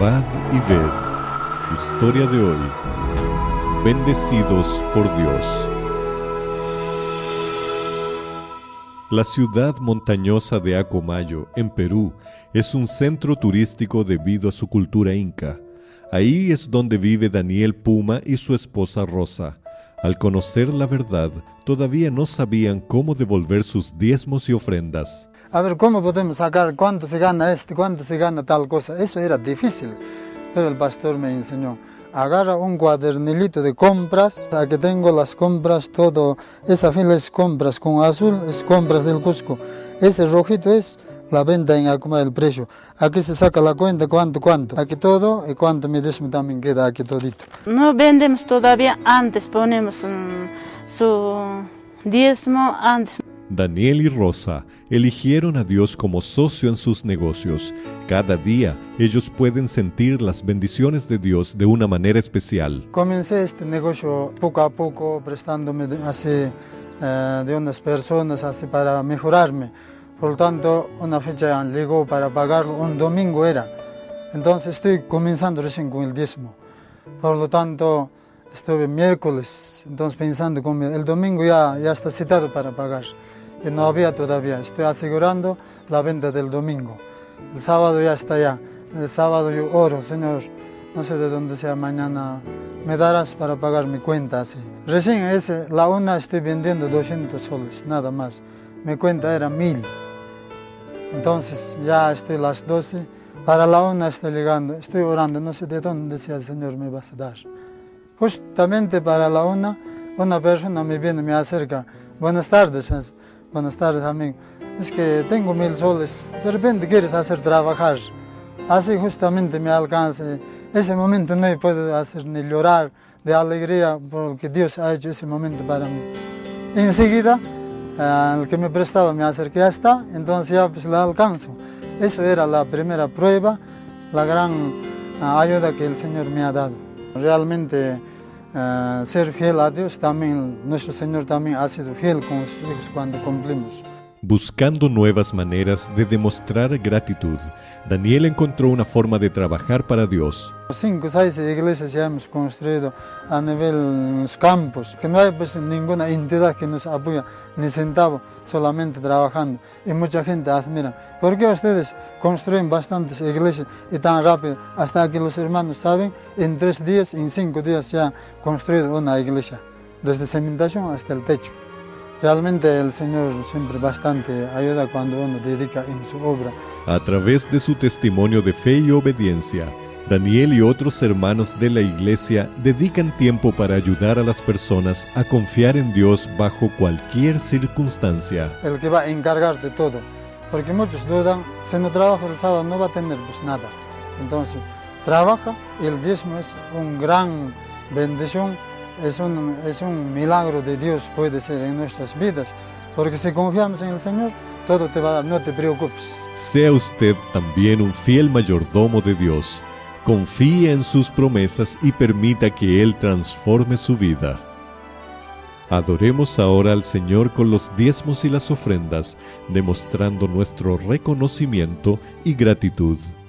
Observad y ved. Historia de hoy. Bendecidos por Dios. La ciudad montañosa de Acomayo, en Perú, es un centro turístico debido a su cultura inca. Ahí es donde vive Daniel Puma y su esposa Rosa. Al conocer la verdad, todavía no sabían cómo devolver sus diezmos y ofrendas. A ver, ¿cómo podemos sacar cuánto se gana cuánto se gana tal cosa? Eso era difícil, pero el pastor me enseñó. Agarra un cuadernilito de compras, aquí tengo las compras, todo, esa fila es compras, con azul es compras del Cusco, ese rojito es la venta en Acomayo, el precio. Aquí se saca la cuenta, cuánto, aquí todo, y cuánto mi diezmo también queda aquí todito. No vendemos todavía, antes ponemos su diezmo antes. Daniel y Rosa eligieron a Dios como socio en sus negocios. Cada día ellos pueden sentir las bendiciones de Dios de una manera especial. Comencé este negocio poco a poco, prestándome así de unas personas así para mejorarme. Por lo tanto, una fecha llegó para pagarlo, un domingo era. Entonces estoy comenzando recién con el diezmo. Por lo tanto, estuve miércoles, entonces pensando, el domingo ya está citado para pagar. Y no había todavía, estoy asegurando la venta del domingo. El sábado ya está ya. El sábado yo oro, Señor, no sé de dónde sea mañana, me darás para pagar mi cuenta así. Recién la una estoy vendiendo 200 soles, nada más. Mi cuenta era 1000. Entonces ya estoy a las 12, para la una estoy llegando, estoy orando, no sé de dónde sea el Señor me vas a dar. Justamente para la una persona me viene, me acerca. Buenas tardes amigo. Es que tengo 1000 soles, de repente quieres hacer trabajar. Así justamente me alcanza. Ese momento no puedo hacer ni llorar de alegría porque Dios ha hecho ese momento para mí. Enseguida, el que me prestaba me acerca, ya está, entonces ya pues la alcanzo. Eso era la primera prueba, la gran ayuda que el Señor me ha dado. Realmente ser fiel a Dios también, nuestro Señor también ha sido fiel con sus hijos cuando cumplimos. Buscando nuevas maneras de demostrar gratitud, Daniel encontró una forma de trabajar para Dios. 5 o 6 iglesias ya hemos construido a nivel en los campos, que no hay pues ninguna entidad que nos apoya, ni centavo, solamente trabajando. Y mucha gente admira. ¿Por qué ustedes construyen bastantes iglesias y tan rápido? Hasta que los hermanos saben, en 3 días, en 5 días se ha construido una iglesia, desde cimentación hasta el techo. Realmente el Señor siempre bastante ayuda cuando uno dedica en su obra. A través de su testimonio de fe y obediencia, Daniel y otros hermanos de la iglesia dedican tiempo para ayudar a las personas a confiar en Dios bajo cualquier circunstancia. El que va a encargar de todo, porque muchos dudan, si no trabaja el sábado no va a tener pues nada. Entonces, trabaja y el diezmo es una gran bendición. Es un milagro de Dios, puede ser en nuestras vidas, porque si confiamos en el Señor, todo te va a dar, no te preocupes. Sea usted también un fiel mayordomo de Dios. Confíe en sus promesas y permita que Él transforme su vida. Adoremos ahora al Señor con los diezmos y las ofrendas, demostrando nuestro reconocimiento y gratitud.